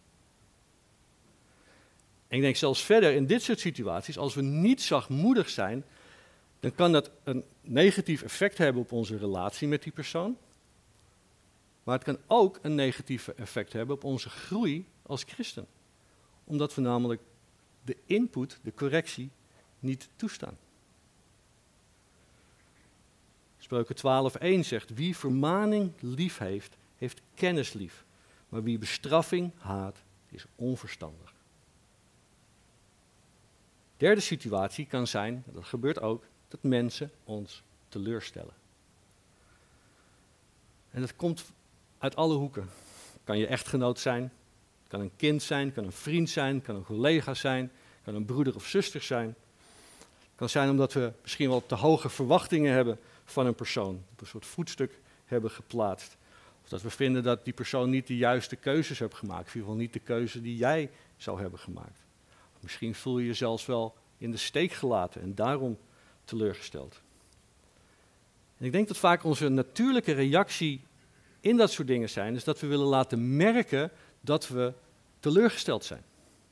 En ik denk zelfs verder in dit soort situaties, als we niet zachtmoedig zijn, dan kan dat een negatief effect hebben op onze relatie met die persoon. Maar het kan ook een negatief effect hebben op onze groei als christen. Omdat we namelijk de input, de correctie, niet toestaan. Spreuken 12:1 zegt, wie vermaning lief heeft, heeft kennis lief. Maar wie bestraffing haat, is onverstandig. Derde situatie kan zijn, dat gebeurt ook, dat mensen ons teleurstellen. En dat komt uit alle hoeken. Kan je echtgenoot zijn, kan een kind zijn, kan een vriend zijn, kan een collega zijn, kan een broeder of zuster zijn. Het kan zijn omdat we misschien wel te hoge verwachtingen hebben van een persoon, op een soort voetstuk hebben geplaatst. Of dat we vinden dat die persoon niet de juiste keuzes heeft gemaakt, in ieder geval niet de keuze die jij zou hebben gemaakt. Of misschien voel je je zelfs wel in de steek gelaten en daarom teleurgesteld. En ik denk dat vaak onze natuurlijke reactie in dat soort dingen zijn, is dat we willen laten merken dat we teleurgesteld zijn.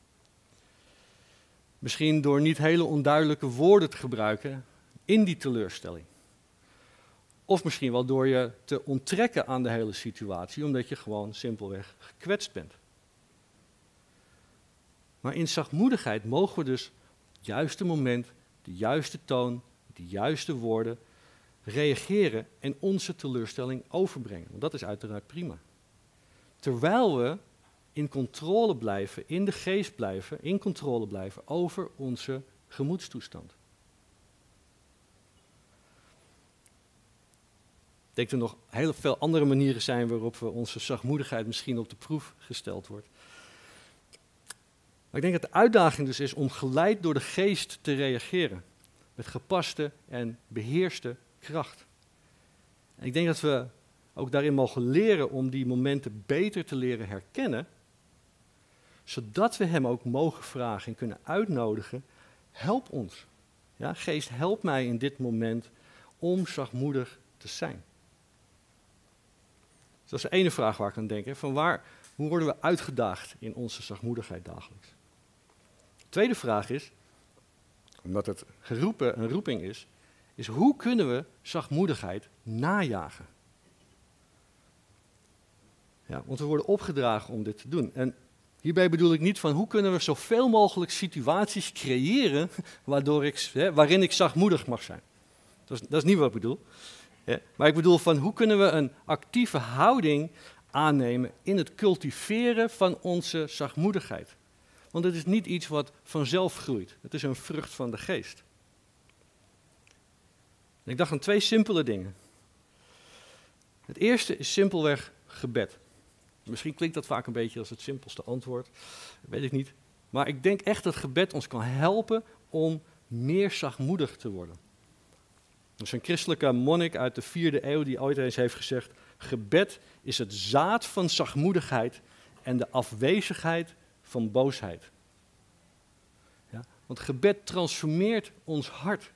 Misschien door niet hele onduidelijke woorden te gebruiken in die teleurstelling. Of misschien wel door je te onttrekken aan de hele situatie, omdat je gewoon simpelweg gekwetst bent. Maar in zachtmoedigheid mogen we dus op het juiste moment, de juiste toon, de juiste woorden reageren en onze teleurstelling overbrengen. Want dat is uiteraard prima. Terwijl we in controle blijven, in de geest blijven, in controle blijven over onze gemoedstoestand. Ik denk dat er nog heel veel andere manieren zijn waarop we onze zachtmoedigheid misschien op de proef gesteld wordt. Maar ik denk dat de uitdaging dus is om geleid door de geest te reageren. Met gepaste en beheerste kracht. En ik denk dat we ook daarin mogen leren om die momenten beter te leren herkennen. Zodat we hem ook mogen vragen en kunnen uitnodigen. Help ons. Ja, geest, help mij in dit moment om zachtmoedig te zijn. Dus dat is de ene vraag waar ik aan denk. Hè, hoe worden we uitgedaagd in onze zachtmoedigheid dagelijks? De tweede vraag is, omdat het een roeping is hoe kunnen we zachtmoedigheid najagen? Ja, want we worden opgedragen om dit te doen. En hierbij bedoel ik niet van hoe kunnen we zoveel mogelijk situaties creëren waarin ik zachtmoedig mag zijn. Dat is niet wat ik bedoel. Ja, maar ik bedoel van hoe kunnen we een actieve houding aannemen in het cultiveren van onze zachtmoedigheid. Want het is niet iets wat vanzelf groeit. Het is een vrucht van de geest. En ik dacht aan 2 simpele dingen. Het eerste is simpelweg gebed. Misschien klinkt dat vaak een beetje als het simpelste antwoord. Dat weet ik niet. Maar ik denk echt dat gebed ons kan helpen om meer zachtmoedig te worden. Er is een christelijke monnik uit de 4e eeuw die ooit eens heeft gezegd: gebed is het zaad van zachtmoedigheid en de afwezigheid van boosheid. Ja, want gebed transformeert ons hart.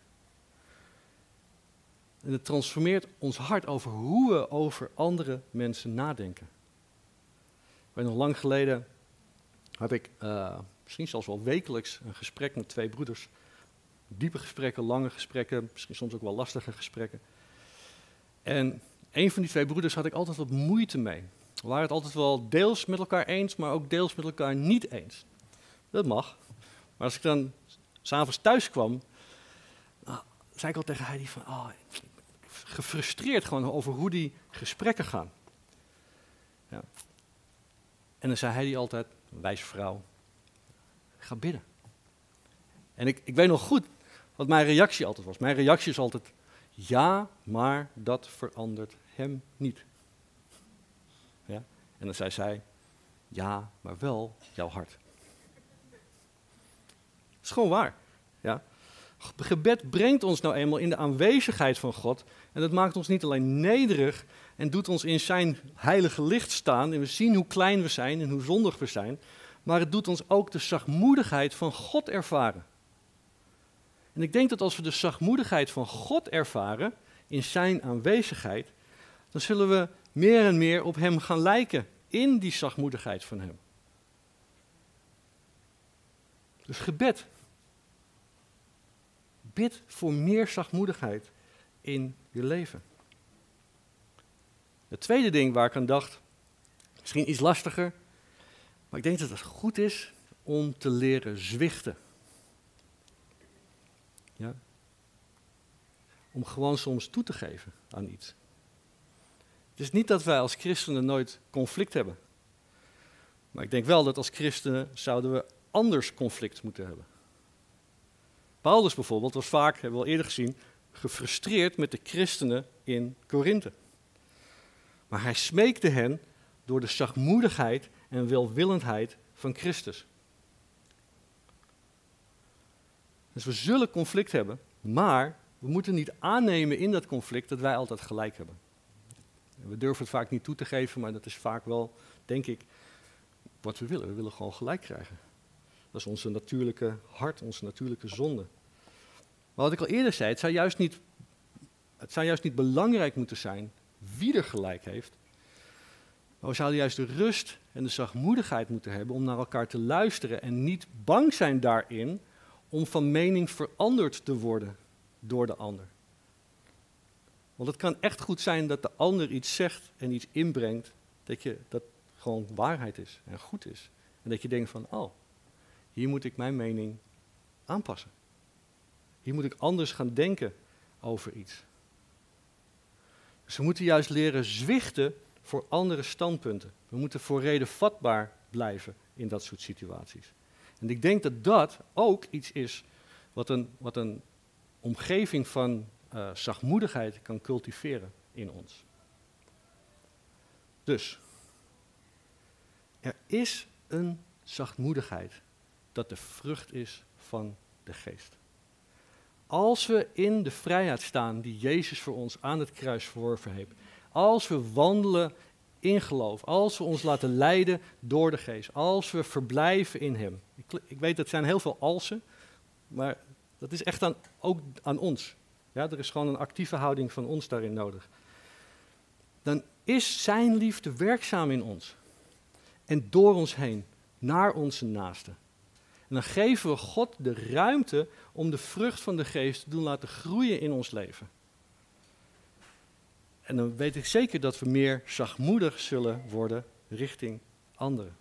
En het transformeert ons hart over hoe we over andere mensen nadenken. Ik weet nog lang geleden had ik misschien zelfs wel wekelijks een gesprek met 2 broeders. Diepe gesprekken, lange gesprekken, misschien soms ook wel lastige gesprekken. En een van die 2 broeders had ik altijd wat moeite mee. We waren het altijd wel deels met elkaar eens, maar ook deels met elkaar niet eens. Dat mag. Maar als ik dan 's avonds thuis kwam, zei ik al tegen Heidi van, gefrustreerd gewoon over hoe die gesprekken gaan. Ja. En dan zei Heidi altijd, een wijze vrouw, ga bidden. En ik weet nog goed wat mijn reactie altijd was. Mijn reactie is altijd, ja, maar dat verandert hem niet. Ja? En dan zei zij, ja, maar wel jouw hart. Dat is gewoon waar. Ja? Gebed brengt ons nou eenmaal in de aanwezigheid van God. En dat maakt ons niet alleen nederig en doet ons in zijn heilige licht staan. En we zien hoe klein we zijn en hoe zondig we zijn. Maar het doet ons ook de zachtmoedigheid van God ervaren. En ik denk dat als we de zachtmoedigheid van God ervaren in zijn aanwezigheid, dan zullen we meer en meer op hem gaan lijken in die zachtmoedigheid van hem. Dus gebed. Bid voor meer zachtmoedigheid in je leven. Het tweede ding waar ik aan dacht, misschien iets lastiger, maar ik denk dat het goed is om te leren zwichten. Ja? Om gewoon soms toe te geven aan iets. Het is niet dat wij als christenen nooit conflict hebben. Maar ik denk wel dat als christenen zouden we anders conflict moeten hebben. Paulus bijvoorbeeld was vaak, hebben we al eerder gezien, gefrustreerd met de christenen in Korinthe. Maar hij smeekte hen door de zachtmoedigheid en welwillendheid van Christus. Dus we zullen conflict hebben, maar we moeten niet aannemen in dat conflict dat wij altijd gelijk hebben. We durven het vaak niet toe te geven, maar dat is vaak wel, denk ik, wat we willen. We willen gewoon gelijk krijgen. Dat is onze natuurlijke hart, onze natuurlijke zonde. Maar wat ik al eerder zei, het zou juist niet belangrijk moeten zijn wie er gelijk heeft. Maar we zouden juist de rust en de zachtmoedigheid moeten hebben om naar elkaar te luisteren en niet bang zijn daarin om van mening veranderd te worden door de ander. Want het kan echt goed zijn dat de ander iets zegt en iets inbrengt, dat gewoon waarheid is en goed is. En dat je denkt van, hier moet ik mijn mening aanpassen. Hier moet ik anders gaan denken over iets. Dus we moeten juist leren zwichten voor andere standpunten. We moeten voor reden vatbaar blijven in dat soort situaties. En ik denk dat dat ook iets is wat een omgeving van zachtmoedigheid kan cultiveren in ons. Dus, er is een zachtmoedigheid dat de vrucht is van de geest. Als we in de vrijheid staan die Jezus voor ons aan het kruis verworven heeft, als we wandelen in geloof, als we ons laten leiden door de geest, als we verblijven in hem. Ik weet, dat zijn heel veel alsen, maar dat is echt ook aan ons. Ja, er is gewoon een actieve houding van ons daarin nodig. Dan is zijn liefde werkzaam in ons en door ons heen, naar onze naasten. En dan geven we God de ruimte om de vrucht van de geest te doen laten groeien in ons leven. En dan weet ik zeker dat we meer zachtmoedig zullen worden richting anderen.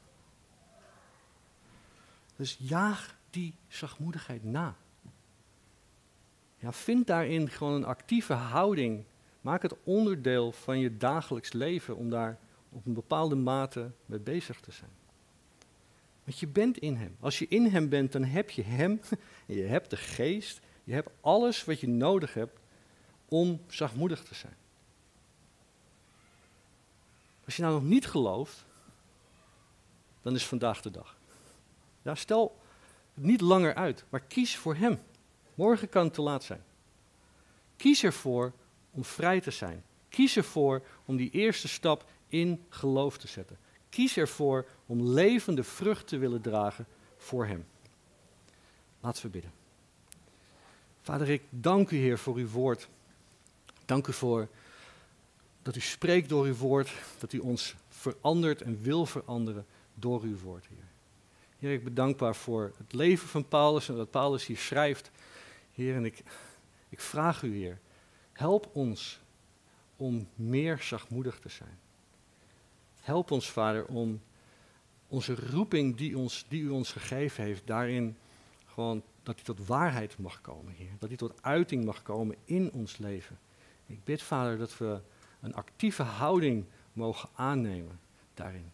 Dus jaag die zachtmoedigheid na. Ja, vind daarin gewoon een actieve houding. Maak het onderdeel van je dagelijks leven om daar op een bepaalde mate mee bezig te zijn. Want je bent in hem. Als je in hem bent, dan heb je hem, je hebt de geest, je hebt alles wat je nodig hebt om zachtmoedig te zijn. Als je nou nog niet gelooft, dan is vandaag de dag. Ja, stel het niet langer uit, maar kies voor hem. Morgen kan het te laat zijn. Kies ervoor om vrij te zijn. Kies ervoor om die eerste stap in geloof te zetten. Kies ervoor om levende vrucht te willen dragen voor hem. Laten we bidden. Vader, ik dank u, Heer, voor uw woord. Dank u voor dat u spreekt door uw woord, dat u ons verandert en wil veranderen door uw woord, Heer. Heer, ik ben dankbaar voor het leven van Paulus en wat Paulus hier schrijft. Heer, en ik vraag u, Heer, help ons om meer zachtmoedig te zijn. Help ons, Vader, om onze roeping die u ons gegeven heeft, daarin gewoon dat die tot waarheid mag komen, Heer. Dat die tot uiting mag komen in ons leven. Ik bid, Vader, dat we een actieve houding mogen aannemen daarin.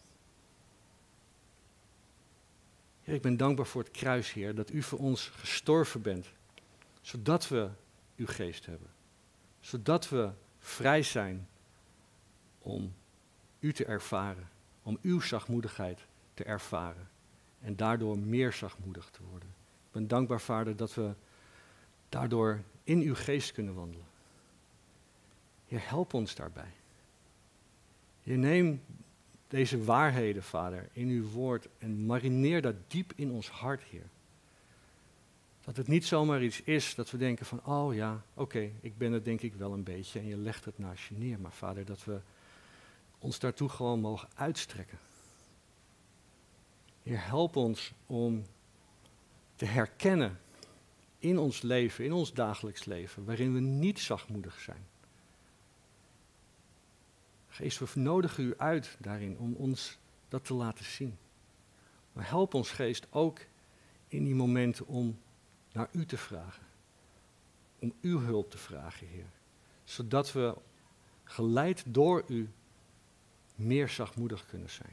Heer, ik ben dankbaar voor het kruis, Heer, dat u voor ons gestorven bent, zodat we uw geest hebben. Zodat we vrij zijn om u te ervaren, om uw zachtmoedigheid te ervaren en daardoor meer zachtmoedig te worden. Ik ben dankbaar, Vader, dat we daardoor in uw geest kunnen wandelen. Heer, help ons daarbij. Heer, neem deze waarheden, Vader, in uw woord en marineer dat diep in ons hart, Heer. Dat het niet zomaar iets is dat we denken van, oh ja, oké, ik ben het denk ik wel een beetje en je legt het naast je neer. Maar Vader, dat we ons daartoe gewoon mogen uitstrekken. Heer, help ons om te herkennen in ons leven, in ons dagelijks leven, waarin we niet zachtmoedig zijn. Geest, we nodigen u uit daarin om ons dat te laten zien. Maar help ons, Geest, ook in die momenten om naar u te vragen. Om uw hulp te vragen, Heer. Zodat we, geleid door u, meer zachtmoedig kunnen zijn.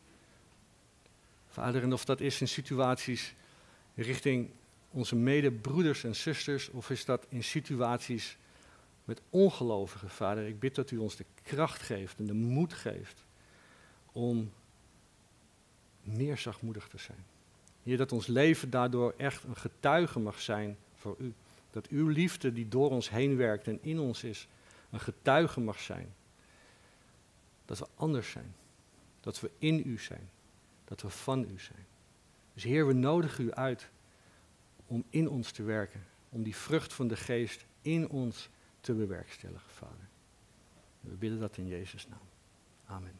Vader, en of dat is in situaties richting onze medebroeders en zusters, of is dat in situaties met ongelovigen, Vader. Ik bid dat u ons de kracht geeft en de moed geeft om meer zachtmoedig te zijn. Heer, dat ons leven daardoor echt een getuige mag zijn voor u. Dat uw liefde die door ons heen werkt en in ons is, een getuige mag zijn. Dat we anders zijn. Dat we in u zijn. Dat we van u zijn. Dus Heer, we nodigen u uit om in ons te werken. Om die vrucht van de geest in ons te bewerkstelligen, Vader. We bidden dat in Jezus' naam. Amen.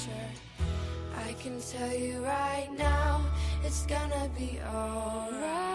Tell you right now, it's gonna be alright.